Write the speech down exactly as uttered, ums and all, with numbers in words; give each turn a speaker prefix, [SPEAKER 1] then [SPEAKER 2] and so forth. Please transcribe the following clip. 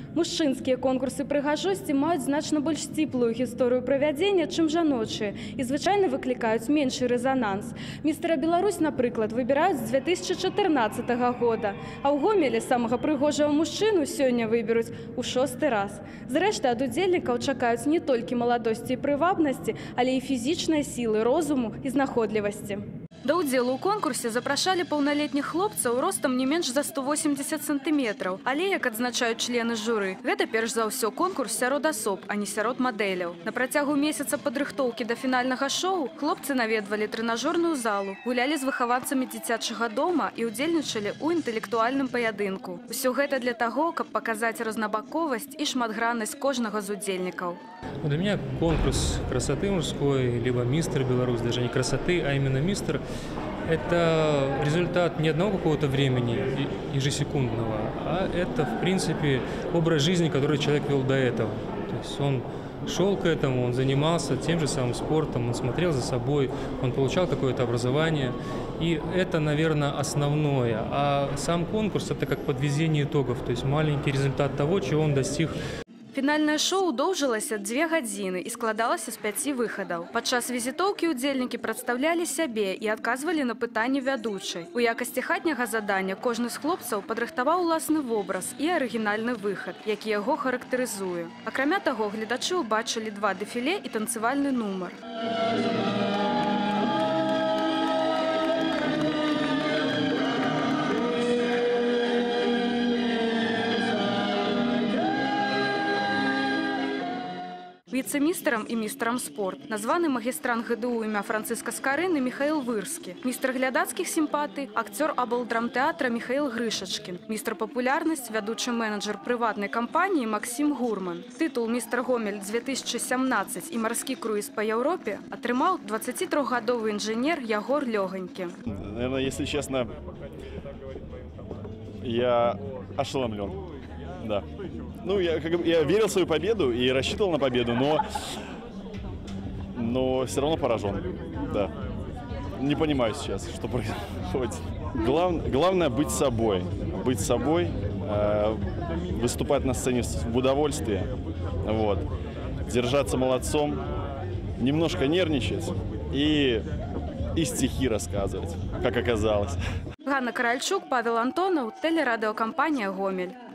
[SPEAKER 1] Мужчынскія конкурсы прыгажосці маюць значна больш сціплую гісторыю правядзення, чым жаночыя, і звычайна выклікаюць меншы рэзананс. Містера Беларусь, напрыклад, выбіраюць з две тысячы чатырнаццатага года, а ў Гомелі самага прыгожага мужчыну сёння выберуць у шосты раз. Зрэшты, ад удзельнікаў чакаюць не толькі маладосці і прывабнасці, але і фізічнай сілы, розуму і знаходлівасці. Да ўдзелу ў конкурсе запрашалі паўналетніх хлопцаў ростам не менш за сто восемьдесят сантыметраў. Але, як адзначаюць члены журы, гэта перш за ўсё конкурс сярод асоб, а не сярод мадэляў. На працягу месяца падрыхтоўкі да фінальнага шоу хлопцы наведвалі трэнажорную залу, гулялі з выхаванцамі дзіцячага дома і ўдзельнічалі ў інтэлектуальным паядынку. Усё гэта для таго, каб паказаць рознабаковасць і шматграннасць кожнага з удзельнікаў.
[SPEAKER 2] Для меня конкурс красоты мужской, либо мистер Беларусь, даже не красоты, а именно мистер, это результат не одного какого-то времени ежесекундного, а это, в принципе, образ жизни, который человек вел до этого. То есть он шел к этому, он занимался тем же самым спортом, он смотрел за собой, он получал какое-то образование. И это, наверное, основное. А сам конкурс – это как подведение итогов, то есть маленький результат того, чего он достиг.
[SPEAKER 1] Фінальнае шоу доўжылася дзве гадзіны і складалася з пяці выхадаў. Падчас візітоўкі ўдзельнікі прадстаўлялі сябе і адказвалі на пытанні вядучай. У якасці хатняга задання кожны з хлопцаў падрыхтаваў уласны вобраз і арыгінальны выхад, які яго характарызуе. Акрамя таго, гледачы ўбачылі два дэфіле і танцывальны нумар. Віцэ-містерам і містерам спорт названы магістрант ГДУ імя Францыска Скарыны Михаил Вырскі, містер глядацкіх сімпатый, акцёр аблдрамтэатра Михаил Грышачкін, містер папулярнасць, вядучы менеджер прыватнай кампаніі Максим Гурман. Тытул містер Гомель две тысячи семнадцать і марскі круіз па Еўропе атрымаў двадцатитрохгадовы інжынер Ягор Лёганькі.
[SPEAKER 3] Наверное, если честно, я ошеломлен. Да. Ну, я, как, я верил в свою победу и рассчитывал на победу, но, но все равно поражен. Да. Не понимаю сейчас, что происходит. Глав, главное быть собой. Быть собой, э, выступать на сцене в удовольствие, вот, держаться молодцом, немножко нервничать и, и стихи рассказывать, как оказалось.
[SPEAKER 1] Ганна Каральчук, Павел Антонов, телерадиокомпания «Гомель».